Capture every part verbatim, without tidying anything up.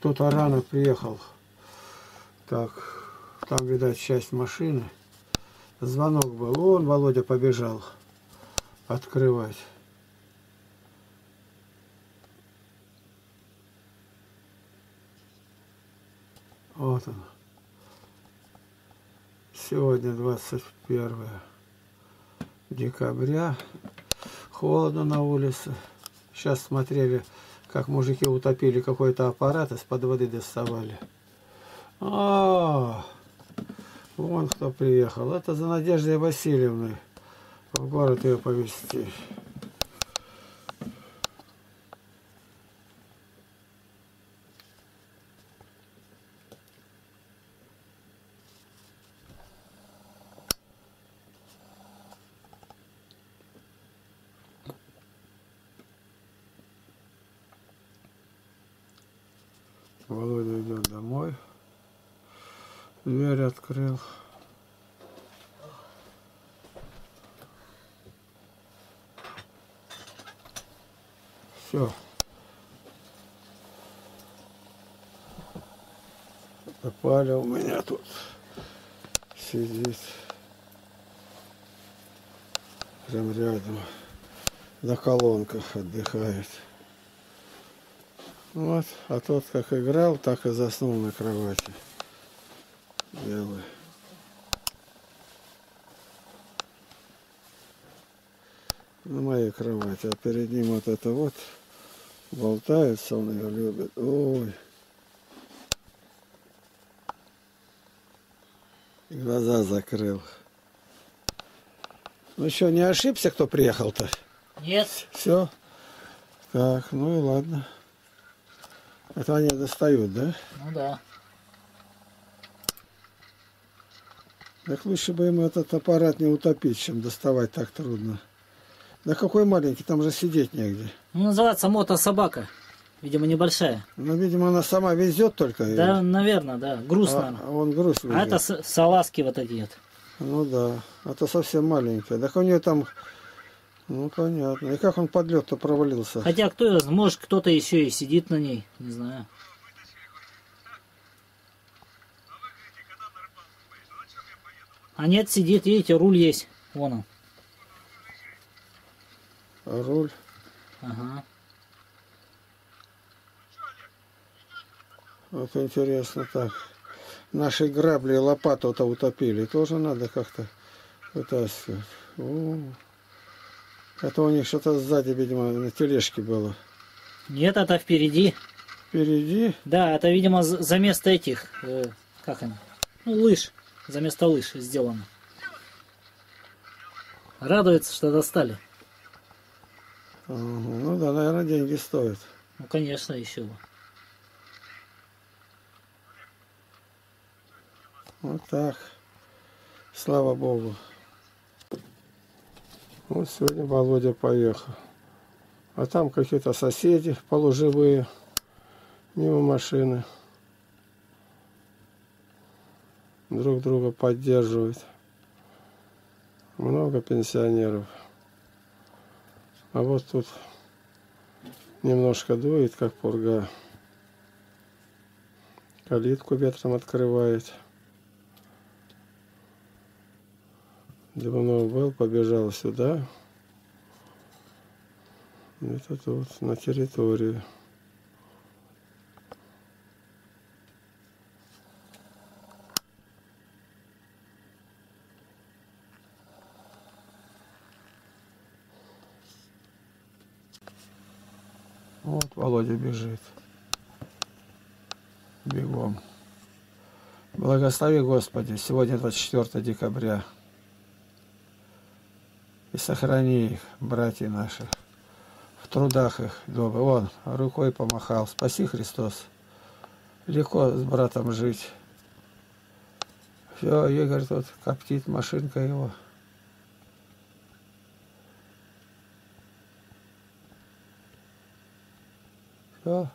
кто-то рано приехал. Так, там, видать, часть машины. Звонок был. Вон Володя побежал открывать. Вот он. Сегодня двадцать первое декабря. Холодно на улице. Сейчас смотрели, как мужики утопили какой-то аппарат, из-под воды доставали. А, вон кто приехал. Это за Надеждой Васильевной. В город ее повезти. Володя идет домой. Дверь открыл. Все. Паля у меня тут сидит. Прям рядом. На колонках отдыхает. Вот, а тот как играл, так и заснул на кровати. Белый. На моей кровати, а перед ним вот это вот болтается, он ее любит. Ой. И глаза закрыл. Ну что, не ошибся, кто приехал-то? Нет. Все? Так, ну и ладно. Это они достают, да? Ну да. Так лучше бы им этот аппарат не утопить, чем доставать так трудно. Да какой маленький, там же сидеть негде. Ну, называется мотособака. Видимо, небольшая. Ну, видимо, она сама везет только. Да, и... наверное, да. Груз, а, наверное. А он груз везет. А это с салазки вот эти вот. Ну да, это совсем маленькая. Так у нее там, ну понятно. И как он под лед-то провалился? Хотя, кто его знает, может, кто-то еще и сидит на ней. Не знаю. А нет, сидит, видите, руль есть. Вон он. А руль? Ага. Вот интересно так. Наши грабли и лопату-то утопили. Тоже надо как-то вытаскивать. О, это у них что-то сзади, видимо, на тележке было. Нет, это впереди. Впереди? Да, это, видимо, за место этих, э, как они, ну, лыж. За место лыж сделано. Радуется, что достали. Ага, ну да, наверное, деньги стоят. Ну, конечно, еще бы. Вот так. Слава Богу. Вот сегодня Володя поехал. А там какие-то соседи полуживые. Мимо машины. Друг друга поддерживают. Много пенсионеров. А вот тут немножко дует, как пурга. Калитку ветром открывает. Давно был, побежал сюда. Это тут, на территории. Вот Володя бежит. Бегом. Благослови, Господи, сегодня двадцать четвёртое декабря. И сохрани их, братья наши, в трудах их добрых. Вон, рукой помахал. Спаси, Христос. Легко с братом жить. Все, Игорь тут коптит, машинка его. Все.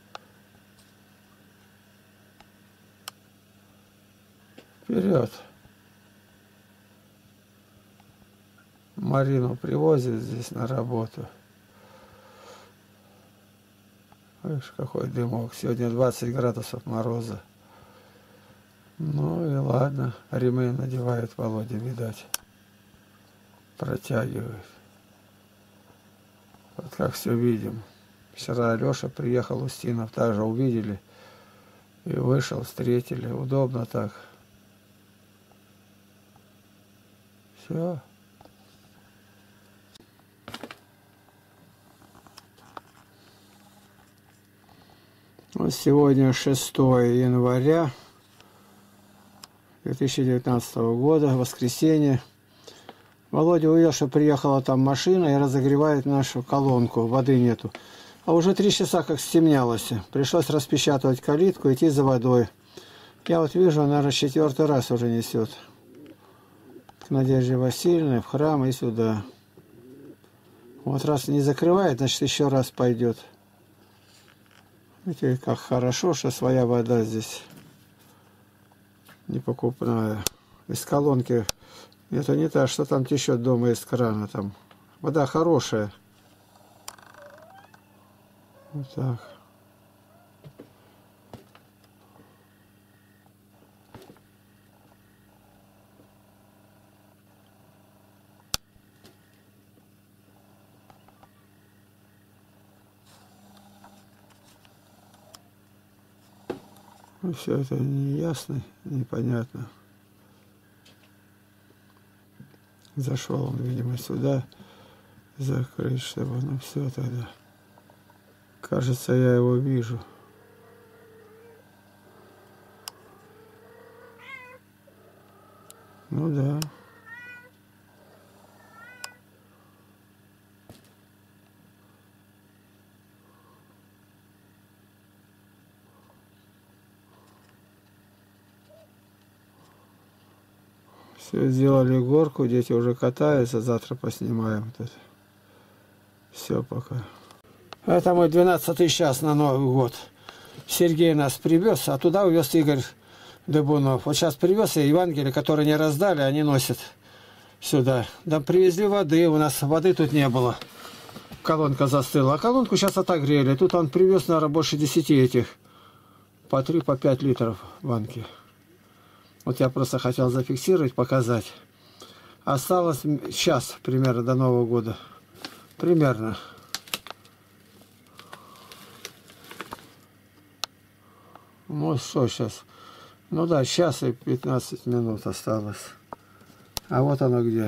Вперед. Марину привозят здесь на работу. Видишь, какой дымок. Сегодня двадцать градусов мороза. Ну и ладно. Ремень надевает Володя, видать. Протягивает. Вот как все видим. Вчера Алеша приехал, Устинов также увидели. И вышел, встретили. Удобно так. Все. Вот сегодня шестое января две тысячи девятнадцатого года, воскресенье. Володя увидел, что приехала там машина и разогревает нашу колонку, воды нету. А уже три часа как стемнялось. Пришлось распечатывать калитку, идти за водой. Я вот вижу, наверное, четвертый раз уже несет. К Надежде Васильевне, в храм и сюда. Вот раз не закрывает, значит еще раз пойдет. Видите, как хорошо, что своя вода здесь не покупная. Из колонки. Это не та, что там течет дома из крана. Там вода хорошая. Вот так. Ну, все это неясно, непонятно. Зашел он, видимо, сюда закрыть, чтобы, ну все тогда. Кажется, я его вижу. Ну да. Все, сделали горку, дети уже катаются, завтра поснимаем вот это. Все пока. Это мой двенадцатый час на Новый год. Сергей нас привез, а туда увез Игорь Дыбунов. Вот сейчас привез и Евангелие, которые не раздали, они носят сюда. Да привезли воды, у нас воды тут не было. Колонка застыла. А колонку сейчас отогрели. Тут он привез, наверное, больше десяти этих. По три, по пять литров банки. Вот я просто хотел зафиксировать, показать. Осталось час примерно до Нового года. Примерно. Ну что сейчас? Ну да, час и пятнадцать минут осталось. А вот оно где.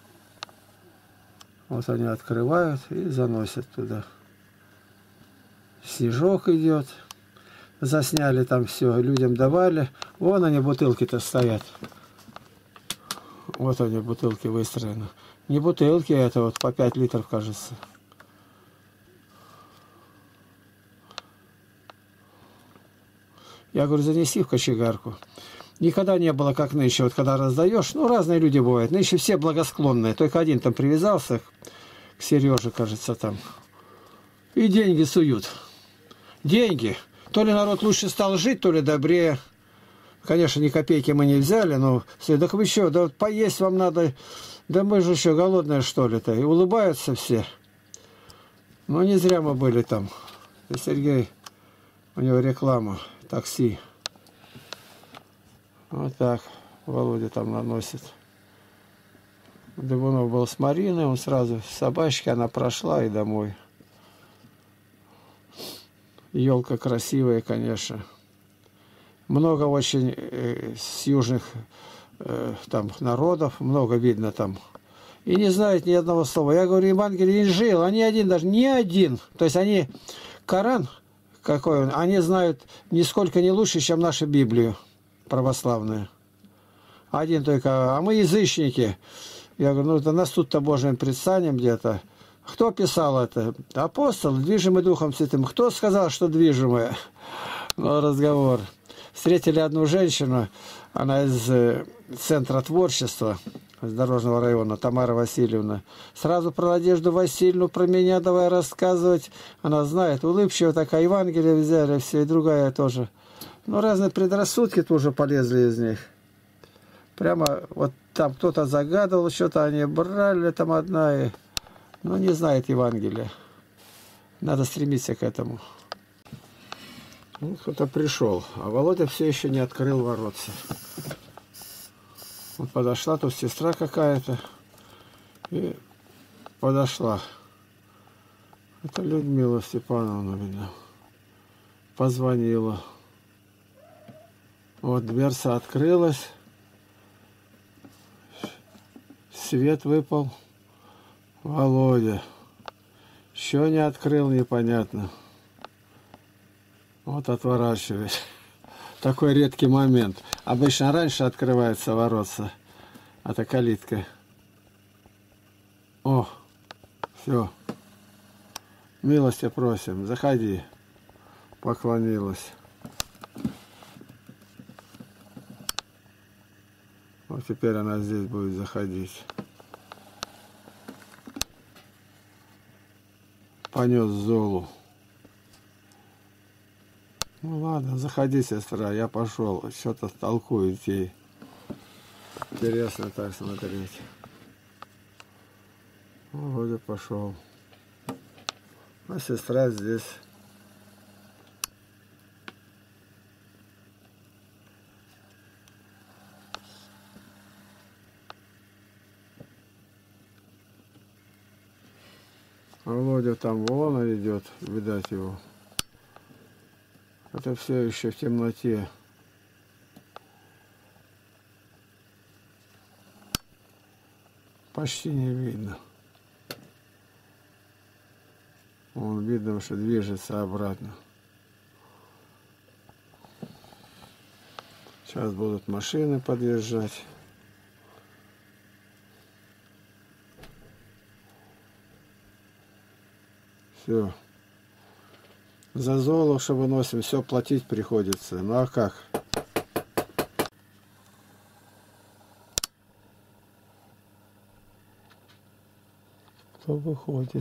Вот они открывают и заносят туда. Снежок идет. Засняли там все, людям давали. Вон они, бутылки-то стоят. Вот они, бутылки выстроены. Не бутылки, это вот по пять литров, кажется. Я говорю, занеси в кочегарку. Никогда не было, как нынче, вот когда раздаешь. Ну, разные люди бывают. Нынче все благосклонные. Только один там привязался к Сереже, кажется, там. И деньги суют. Деньги. То ли народ лучше стал жить, то ли добрее. Конечно, ни копейки мы не взяли, но... Так вы что, да вот поесть вам надо... Да мы же еще голодные, что ли-то. И улыбаются все. Ну, не зря мы были там. И Сергей, у него реклама, такси. Вот так Володя там наносит. Дыбунов был с Мариной, он сразу с собачки, она прошла и домой. Елка красивая, конечно. Много очень э, с южных э, там народов, много видно там. И не знают ни одного слова. Я говорю, Евангелие не жил, они один даже, ни один. То есть они, Коран, какой он, они знают нисколько не лучше, чем нашу Библию православную. Один только, а мы язычники. Я говорю, ну да нас тут-то Божьим предстанем где-то. Кто писал это? Апостол, движимый Духом Святым. Кто сказал, что движимый? Ну, разговор. Встретили одну женщину, она из Центра творчества, из Дорожного района, Тамара Васильевна. Сразу про Надежду Васильевну, про меня давай рассказывать. Она знает, улыбчивая такая, Евангелие взяли, все, и другая тоже. Ну, разные предрассудки тоже полезли из них. Прямо вот там кто-то загадывал, что-то они брали, там одна и... Ну, не знает Евангелия. Надо стремиться к этому. Ну, кто-то пришел, а Володя все еще не открыл воротца. Вот подошла тут сестра какая-то и подошла. Это Людмила Степановна, видно. Позвонила. Вот дверца открылась. Свет выпал. Володя. Еще не открыл, непонятно. Вот отворачиваюсь. Такой редкий момент. Обычно раньше открывается воротца. А это калитка. О, все. Милости просим, заходи. Поклонилась. Вот теперь она здесь будет заходить. Понес Золу. Ну ладно, заходи, сестра, я пошел. Что-то толкует ей. Интересно так смотреть. Володя пошел. А сестра здесь. А Володя там вон идет, видать его. Это все еще в темноте. Почти не видно. Вон видно, что движется обратно. Сейчас будут машины подъезжать. Все. За Золу, что выносим, все платить приходится. Ну а как? Кто выходит?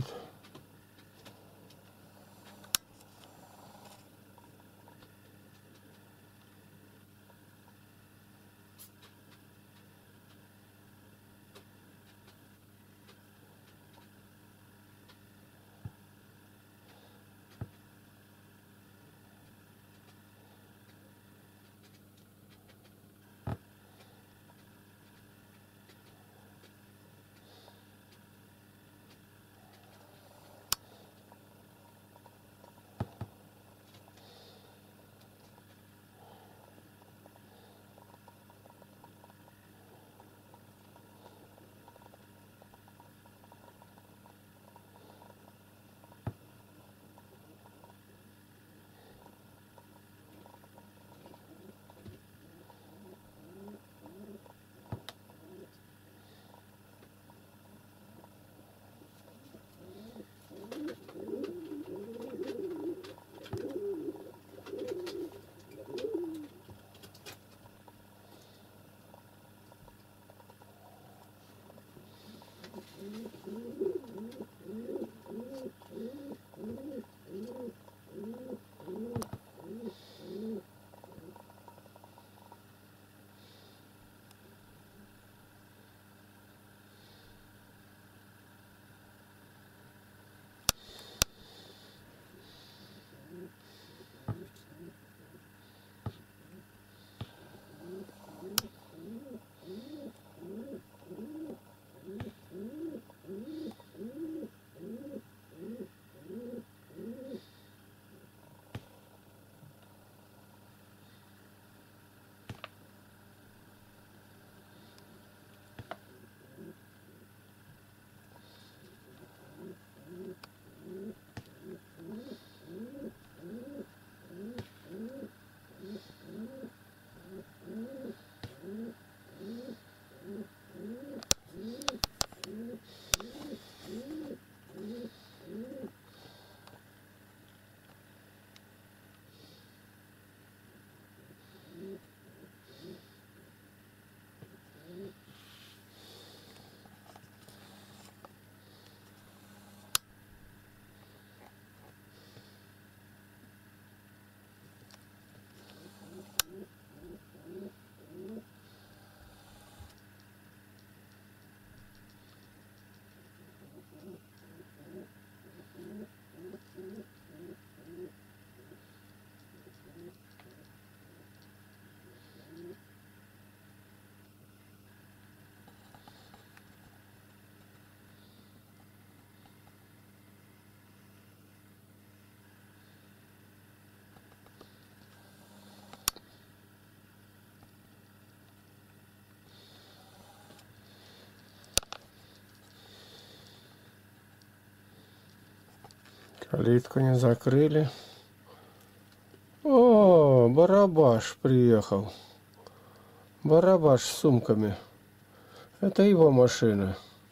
Калитку не закрыли. О, Барабаш приехал. Барабаш с сумками. Это его машина.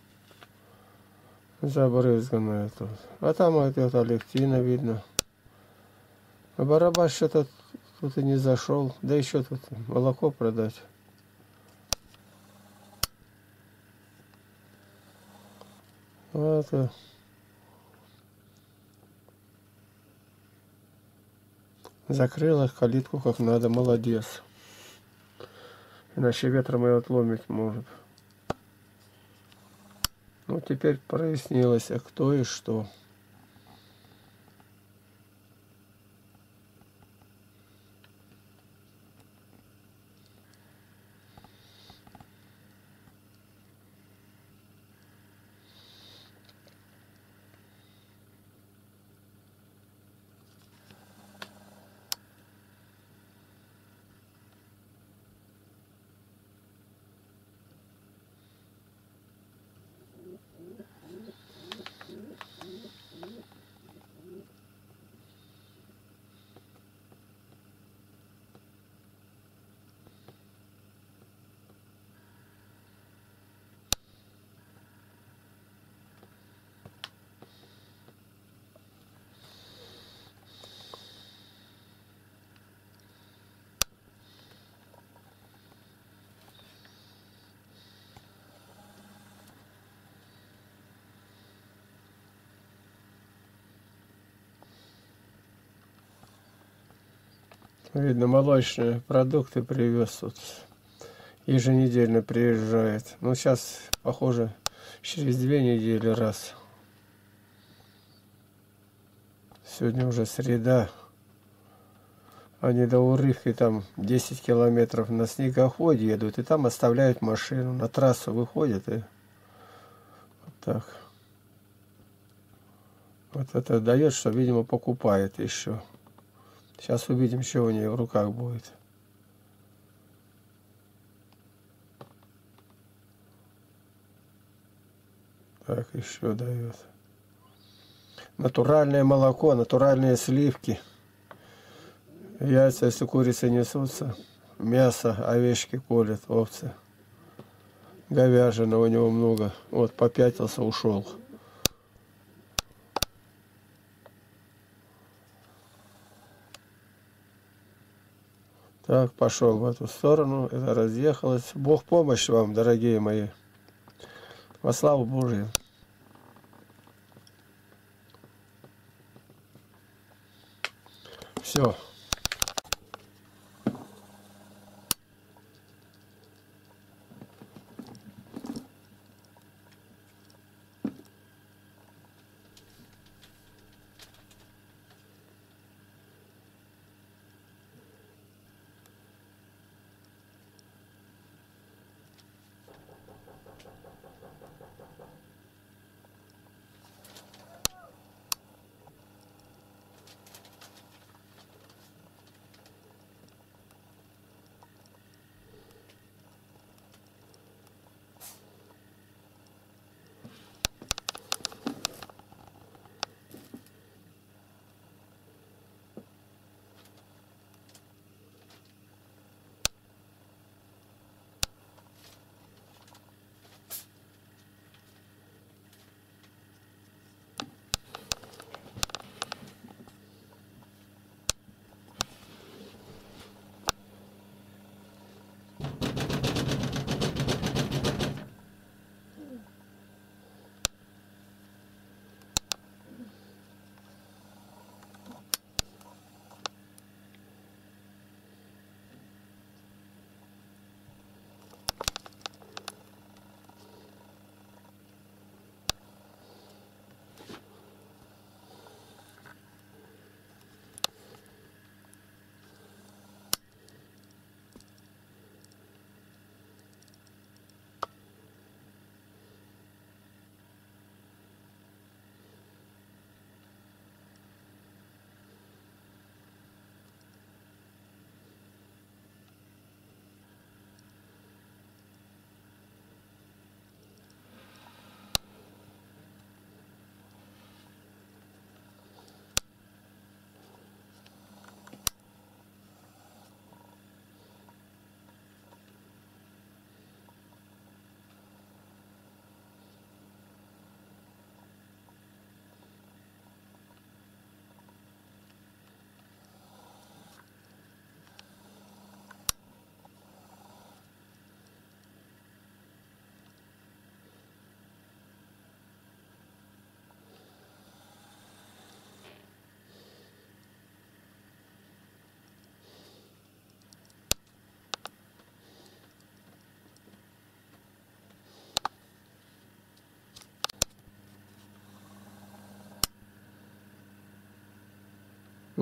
Забрызганная тут. А там идет Алевтина, видно. А Барабаш что-то тут и не зашел. Да еще тут молоко продать. Вот. Закрыла калитку как надо. Молодец. Иначе ветром ее отломить может. Ну, теперь прояснилось, а кто и что. Видно, молочные продукты привез тут. Еженедельно приезжает. Ну, сейчас, похоже, через две недели раз. Сегодня уже среда. Они до Урыхи там десять километров на снегоходе едут. И там оставляют машину. На трассу выходят и вот так. Вот это дает, что, видимо, покупает еще. Сейчас увидим, что у нее в руках будет. Так, еще дает. Натуральное молоко, натуральные сливки. Яйца, если курицы несутся. Мясо, овечки колят, овцы. Говяжьего у него много. Вот, попятился, ушел. Так, пошел в эту сторону. Это разъехалось. Бог помощь вам, дорогие мои. Во славу Божию. Все.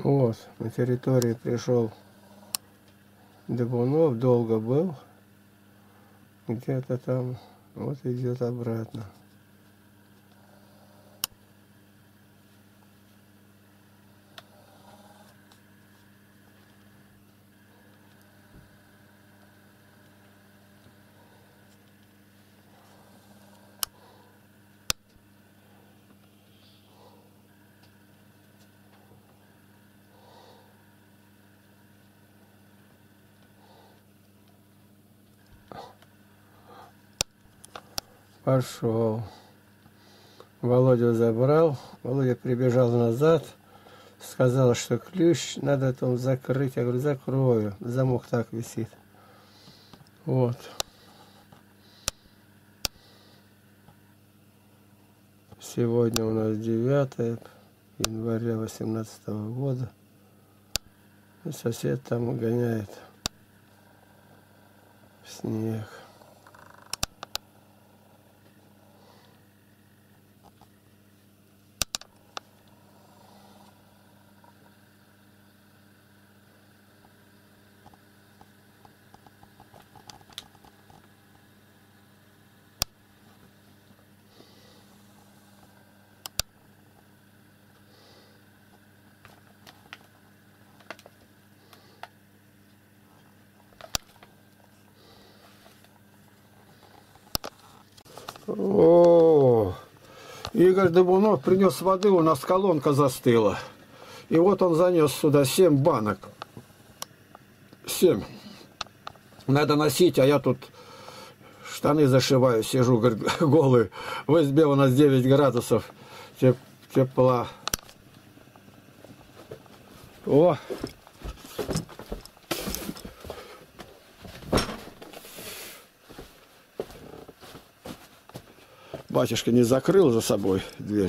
Вот, на территории пришел Дыбунов, долго был. Где-то там, вот идет обратно. Пошел. Володю забрал. Володя прибежал назад. Сказал, что ключ надо там закрыть. Я говорю, закрою. Замок так висит. Вот. Сегодня у нас девятое января восемнадцатого года. И сосед там гоняет снег. О, Игорь Дыбунов принес воды, у нас колонка застыла. И вот он занес сюда семь банок. Семь. Надо носить, а я тут штаны зашиваю, сижу, говорит, голый. В избе у нас девять градусов теп тепла. О! Батюшка не закрыл за собой дверь.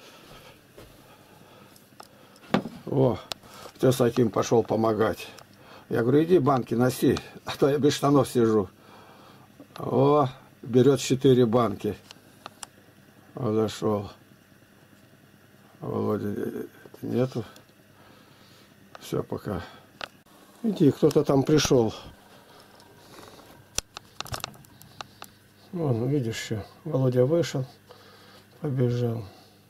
О, тез Аким пошел помогать. Я говорю, иди банки носи, а то я без штанов сижу. О, берет четыре банки. Подошел. Володя нету. Все, пока. Иди, кто-то там пришел. Вон, видишь, все. Володя вышел, побежал.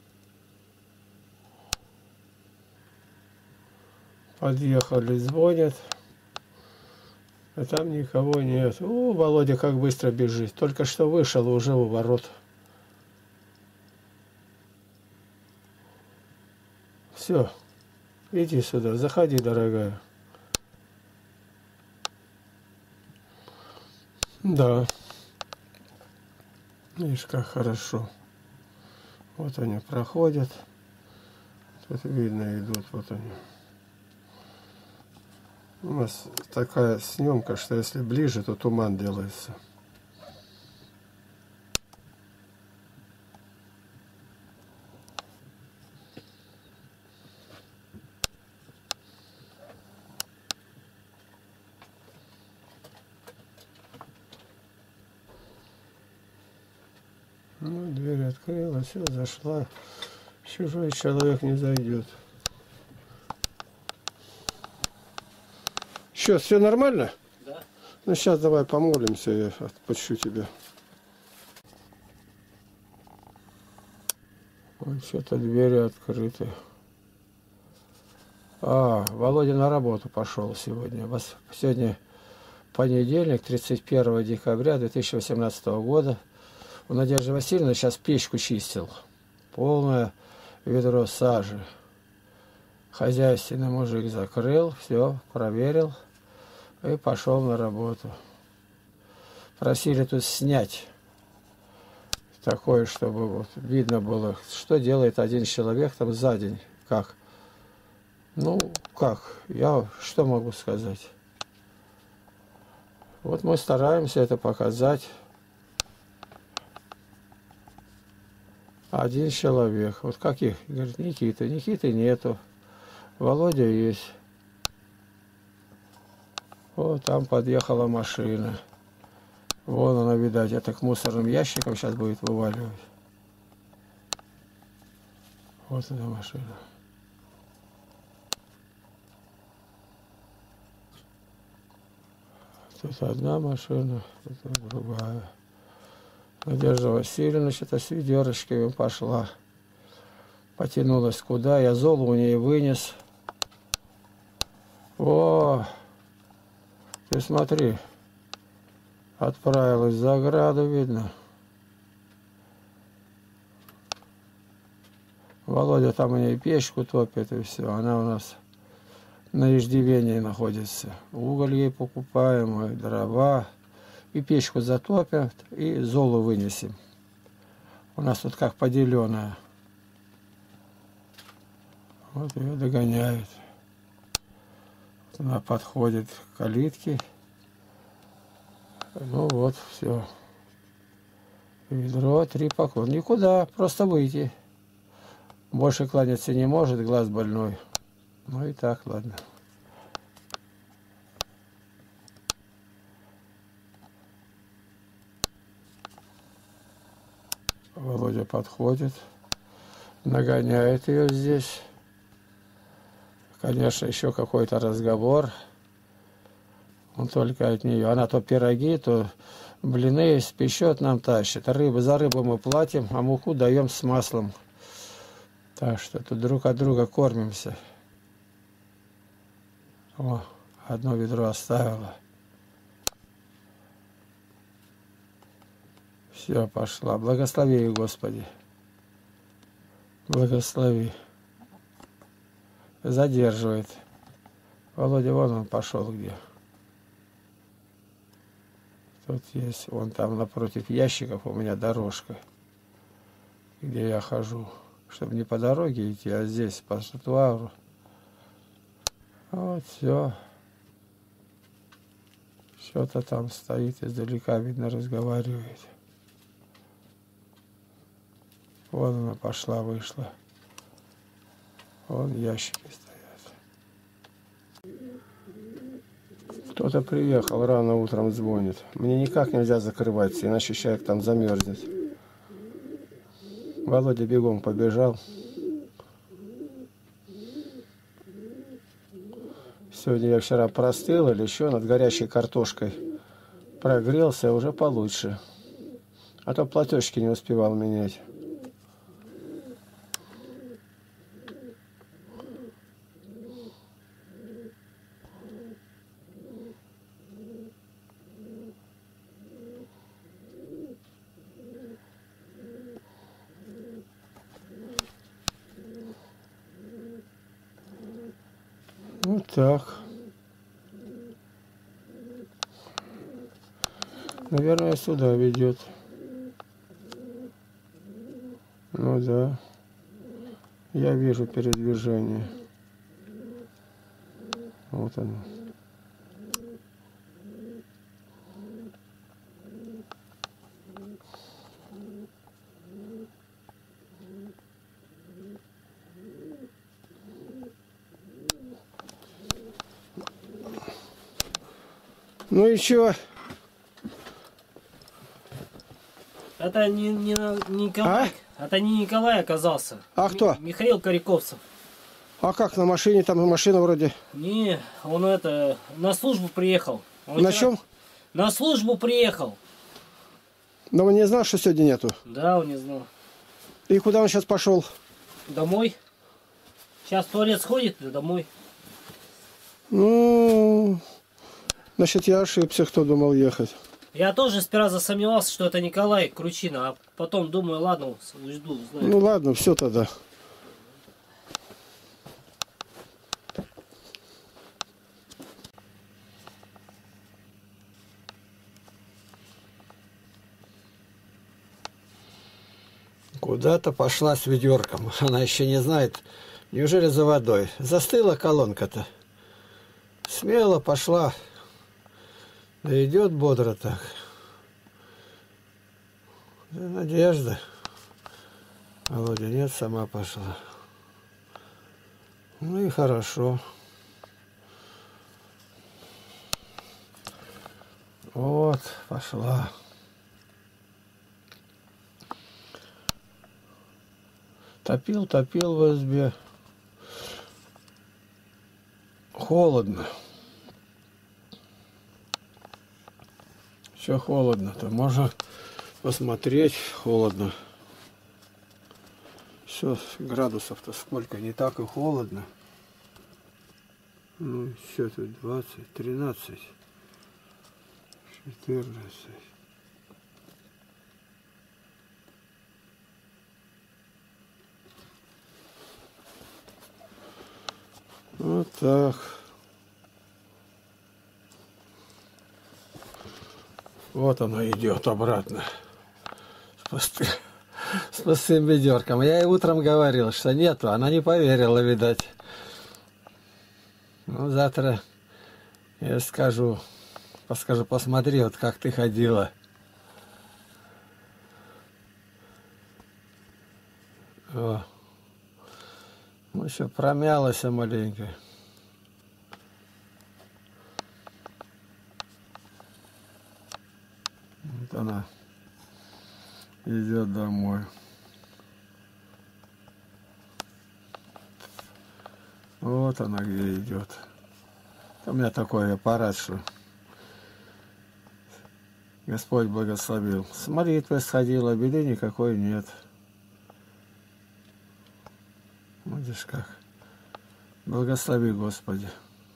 Подъехали, звонят. А там никого нет. О, Володя как быстро бежит. Только что вышел, уже у ворот. Все. Иди сюда, заходи, дорогая. Да. Видишь, как хорошо. Вот они проходят. Тут видно идут, вот они. У нас такая съемка, что если ближе, то туман делается. Ну, дверь открыла, все, зашла. Чужой человек не зайдет. Что, все нормально? Да. Ну, сейчас давай помолимся, я отпущу тебя. Ой, что-то двери открыты. А, Володя на работу пошел сегодня. Сегодня понедельник, тридцать первое декабря две тысячи восемнадцатого года. У Надежды Васильевны сейчас печку чистил. Полное ведро сажи. Хозяйственный мужик закрыл, все, проверил и пошел на работу. Просили тут снять такое, чтобы вот видно было, что делает один человек там за день. Как? Ну, как? Я что могу сказать? Вот мы стараемся это показать. Один человек. Вот каких? Говорит, Никита. Никиты нету. Володя есть. Вот там подъехала машина. Вон она, видать, это к мусорным ящикам сейчас будет вываливать. Вот она машина. Тут одна машина, тут другая. Надежда Васильевна что-то с ведерочками пошла. Потянулась куда, я золу у нее вынес. О, ты смотри, отправилась за ограду, видно. Володя там у нее печку топит и все. Она у нас на иждивении находится. Уголь ей покупаем, и дрова. И печку затопят, и золу вынесем. У нас тут как поделенная. Вот ее догоняют. Она подходит к калитке. Ну вот, все. Ведро, три поклона. Никуда, просто выйти. Больше кланяться не может, глаз больной. Ну и так, ладно. Володя подходит, нагоняет ее здесь. Конечно, еще какой-то разговор. Он только от нее. Она то пироги, то блины спечет, нам тащит. Рыбу за рыбу мы платим, а муку даем с маслом. Так что тут друг от друга кормимся. О, одно ведро оставила. Все, пошла. Благослови ее, Господи. Благослови. Задерживает. Володя, вон он пошел где. Тут есть, вон там напротив ящиков у меня дорожка, где я хожу. Чтобы не по дороге идти, а здесь, по тротуару. Вот, все. Что-то там стоит, издалека видно, разговаривает. Вон она пошла, вышла. Вон ящики стоят. Кто-то приехал, рано утром звонит. Мне никак нельзя закрываться, иначе человек там замерзнет. Володя бегом побежал. Сегодня я вчера простыл или еще над горячей картошкой. Прогрелся, уже получше. А то платежки не успевал менять. Вот так. Наверное, сюда ведет. Ну да. Я вижу передвижение. Вот оно. Ну и чё? Это не, не Николай. А? Это не Николай оказался. А Ми- кто? Михаил Коряковцев. А как на машине? Там машина вроде. Не, он это, на службу приехал. Он На вчера- чем? На службу приехал. Но он не знал, что сегодня нету. Да, он не знал. И куда он сейчас пошел? Домой. Сейчас в туалет сходит и домой. Ну, значит, я ошибся, кто думал ехать. Я тоже сперва засомневался, что это Николай Кручина, а потом думаю, ладно, жду, знаю. Ну ладно, все тогда. Куда-то пошла с ведерком. Она еще не знает. Неужели за водой? Застыла колонка-то. Смело пошла. Да идет бодро так. Надежда. Володя нет, сама пошла. Ну и хорошо. Вот, пошла. Топил, топил в избе. Холодно. Че холодно-то? Можно посмотреть, холодно. Все, градусов-то сколько, не так и холодно. Ну, все тут двадцать, тринадцать, четырнадцать. Вот так. Вот оно идет обратно. С, пусты... с пустым ведерком. Я ей утром говорил, что нету. Она не поверила, видать. Ну, завтра я скажу, подскажу, посмотри, вот как ты ходила. О. Ну, еще промялась маленько. Вот она идет домой. Вот она где идет. У меня такой аппарат, что Господь благословил. С молитвой сходила, беды никакой нет. Видишь как. Благослови, Господи.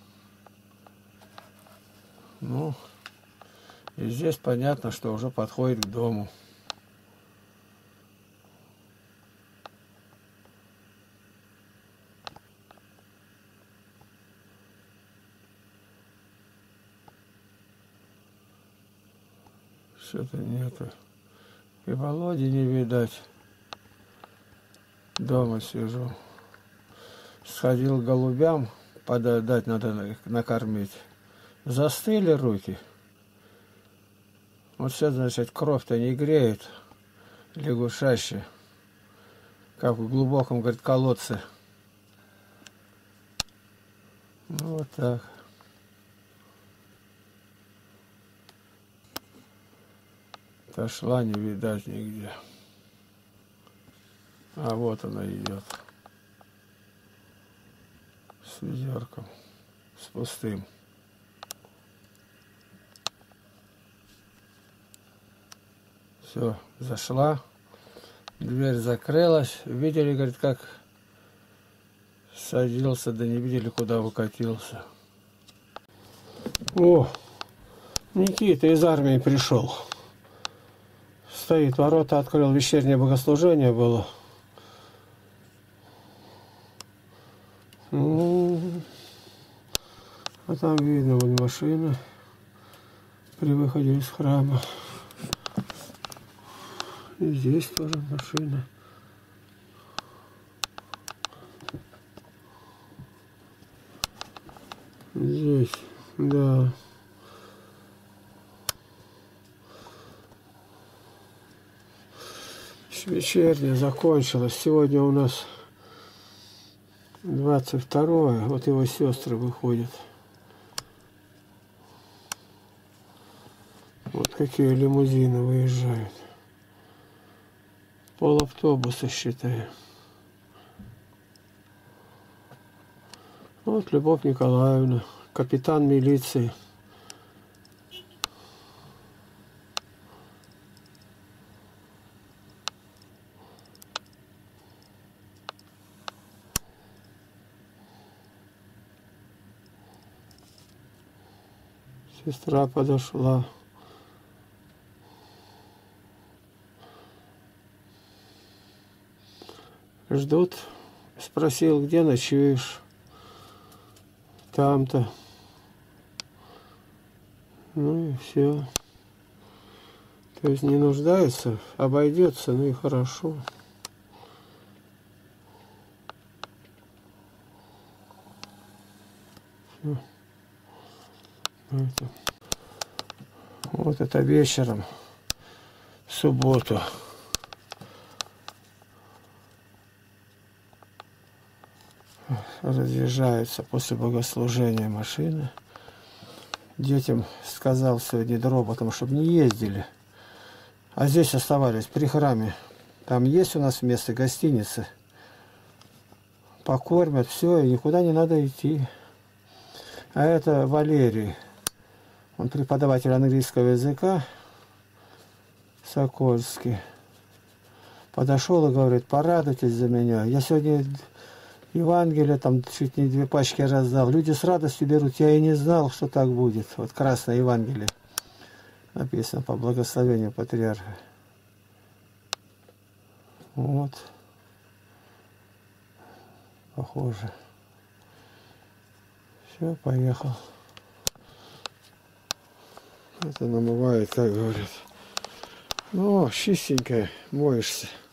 Ну, и здесь понятно, что уже подходит к дому. Что-то нету. И Володи не видать. Дома сижу. Сходил к голубям, подать надо накормить. Застыли руки. Вот все, значит, кровь-то не греет. Лягушаще. Как в глубоком, говорит, колодце. Ну, вот так. Отошла, не видать нигде. А вот она идет. С ведерком. С пустым. Все, зашла. Дверь закрылась. Видели, говорит, как садился, да не видели, куда выкатился. О, Никита из армии пришел. Стоит, ворота открыл, вечернее богослужение было. Ну, а там видно вот машина при выходе из храма. И здесь тоже машина. Здесь, да. Вечерняя закончилась. Сегодня у нас двадцать второе. Вот его сестры выходят. Вот какие лимузины выезжают. Пол автобуса, считаю. Вот Любовь Николаевна, капитан милиции. Сестра подошла. Ждут. Спросил, где ночуешь? Там-то. Ну и все. То есть не нуждается, обойдется, ну и хорошо. Все. Это. Вот это вечером, в субботу. Разъезжаются после богослужения машины. Детям сказал сегодня дроботом, чтобы не ездили. А здесь оставались при храме. Там есть у нас место гостиницы. Покормят, все, и никуда не надо идти. А это Валерий. Он преподаватель английского языка. Сокольский. Подошел и говорит, порадуйтесь за меня. Я сегодня Евангелие, там чуть не две пачки раздал. Люди с радостью берут. Я и не знал, что так будет. Вот красное Евангелие. Написано по благословению патриарха. Вот. Похоже. Все, поехал. Это намывает, как говорят. Ну, чистенькая, моешься.